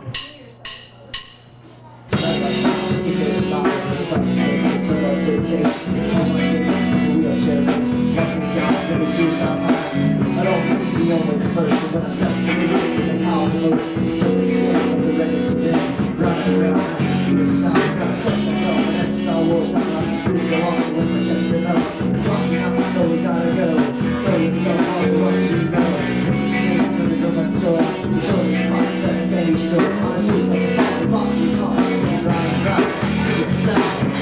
When I step to the room with a power load, feel the skin of the record to bend. Running around, I can see the sound. Got a question, no, and then Star Wars, I'm like a street along with my chest develops. Rocking out, so we gotta go. Throw yourself on the rocks, you know. Same for the government store, you call it contact, baby store. On a suit, that's a power box, you can't stand right, it's a sound.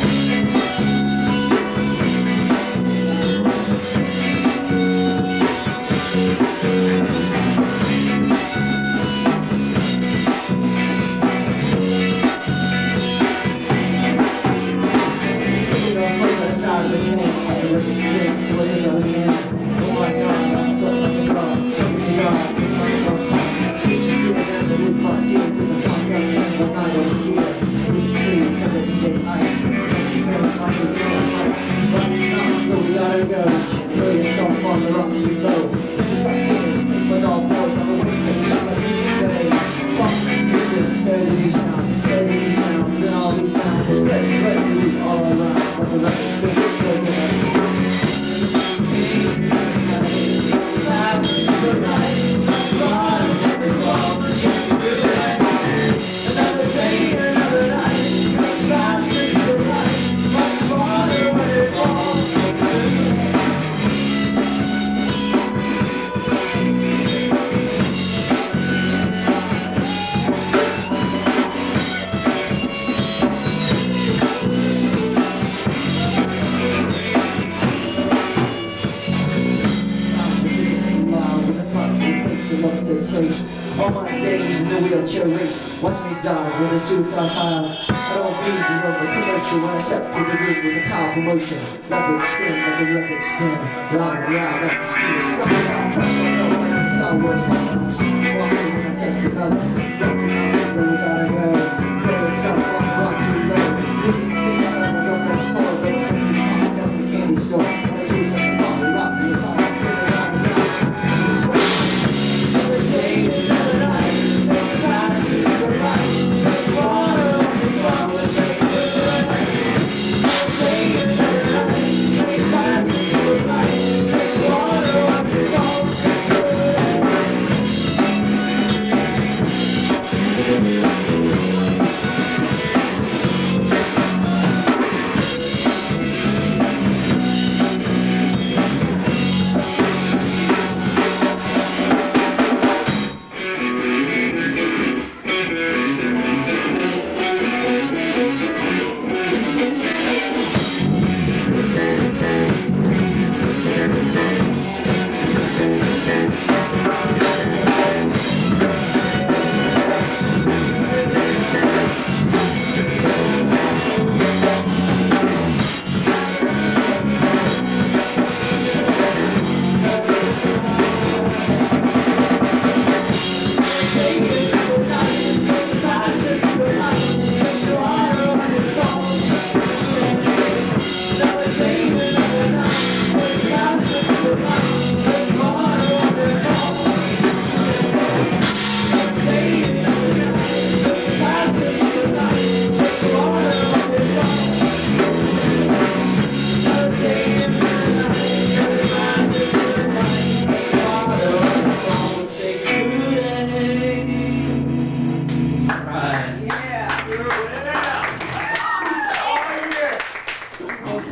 All my days in the wheelchair race, watch me die with a suicide file. I don't need to know the commercial when I step to the ring with a powerful motion. Record spin, let the record spin. Round and round, that mosquito stuck out. Star Wars sounds, walking when I test develops. Rocking out, so we gotta go. Throw yourself on the rocks you love. You can see how my girlfriend's full of those 20 pounds down the candy store. When I see such a body, rock for your time. We'll be right back.